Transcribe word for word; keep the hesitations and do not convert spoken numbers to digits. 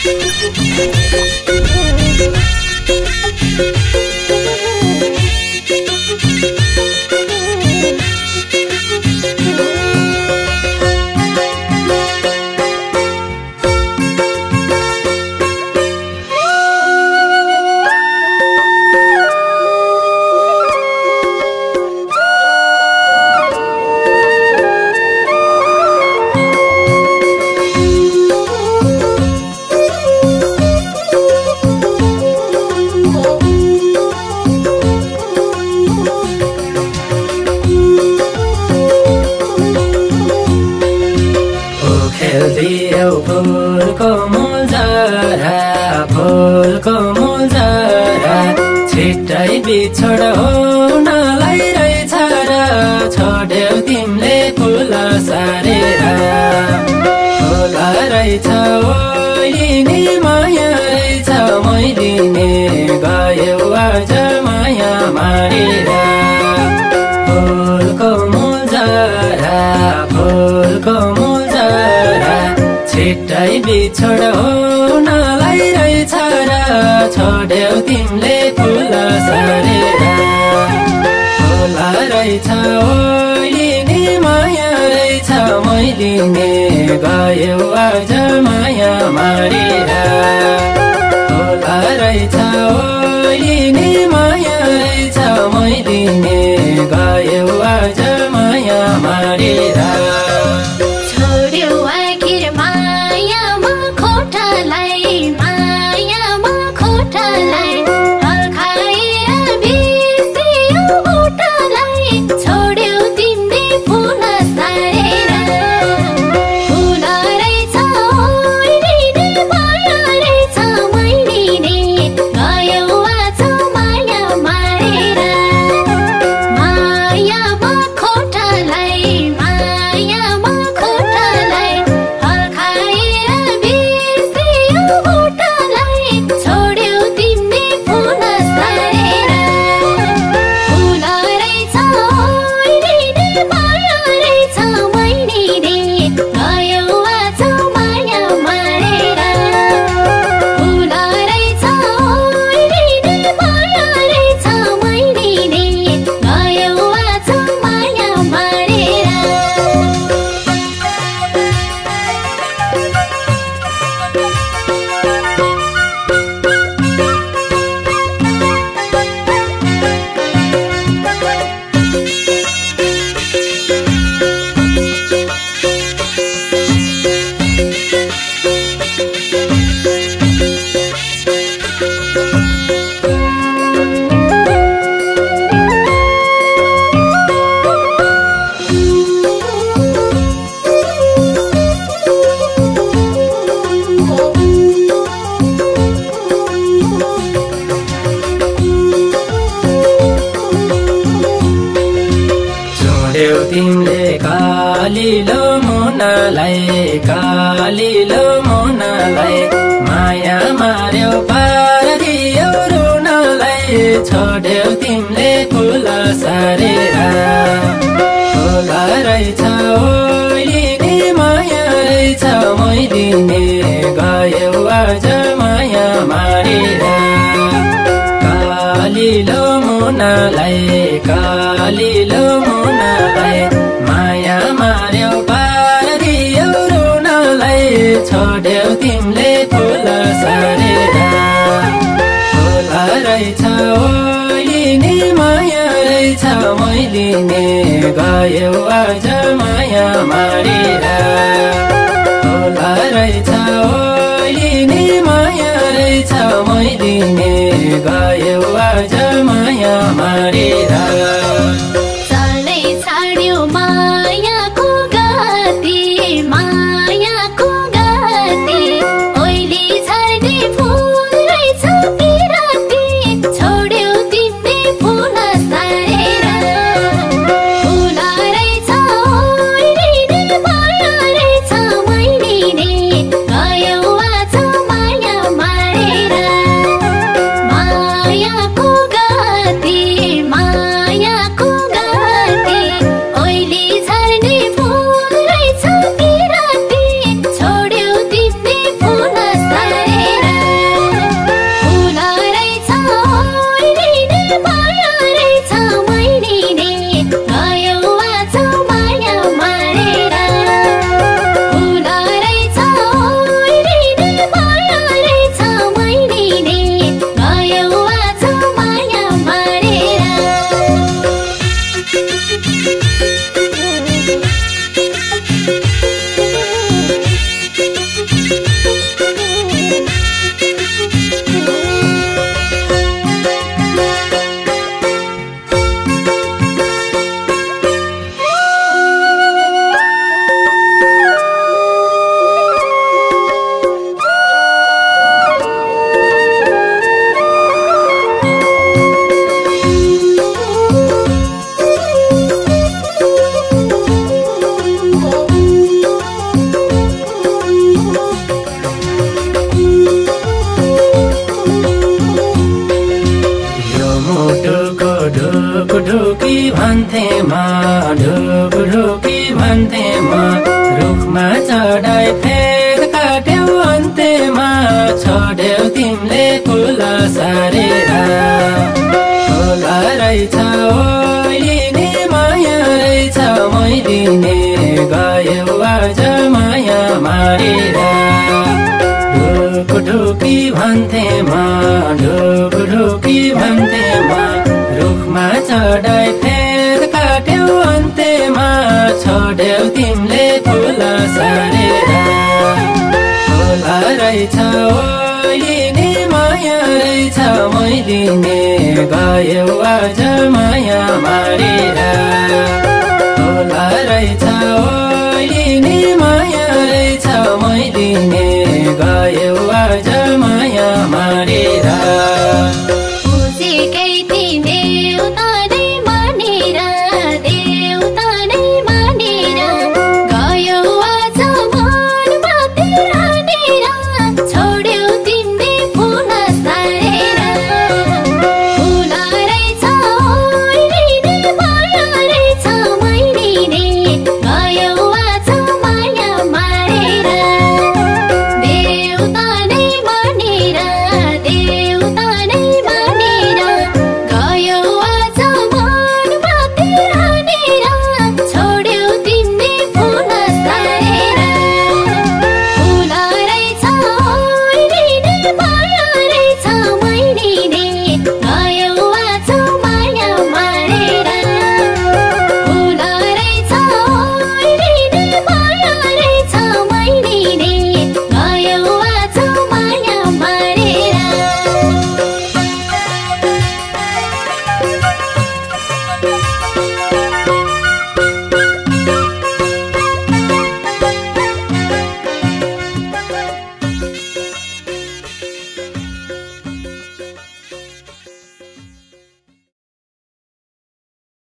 खेल्दियौ फुलको मुलजरा फुलको मुलजरा छिट्टै बिछोड हुनलाई रहेछ र छोड्यौ तिमीले फुल सारेर फुल रहेछ ओइलिने माया रहेछ मैलिने गयौ आज माया मारेर फुलको मुलजरा फुलको मुलजरा छिट्टै बिछोड हुनलाई रहेछ र छोड्यौ तिमीले फुल सारेर फुल रहेछ ओइलिने माया रहेछ मैलिने गयौ आज माया मारेर फुल रहेछ ओइलिने माया रहेछ मैलिने गयौ आज माया मारेर तिमीले कालिलो मुनालाई कालिलो मुनालाई माया मार्यौ पारियौ रुनलाई छोड्यौ तिमीले फुल सारेर फुल रहेछ ओइलिने माया रहेछ मैलिने गयौ आज माया मारेर कालिलो मुनालाई कालिलो मुनालाई माया मार्यौ पारियौ रुनलाई छोड्यौ तिमीले फुल सारेर फुल रहेछ ओइलिने माया रहेछ मैलिने गयौ आज माया मारेर फुल रहेछ ओइलिने माया रहेछ मैलिने गयौ आज माया मारेर Bye. चढाइ फेद काट्यौ अन्त्यमा छोड्यौ तिमीले फुल सारेर होला रहेछ ओइलिने माया रहेछ मैलिने गयौ आज माया मारेर ढुकढुकी भन्थे म ढुकढुकी भन्थे म रुखमा चढाइ फेद काट्यौ अन्त्यमा छोड्यौ तिमीले फुल सारेर होला रहेछ ओइलिने माया रहेछ मैलिने गयौ आज माया मारेर होला रहेछ ओइलिने माया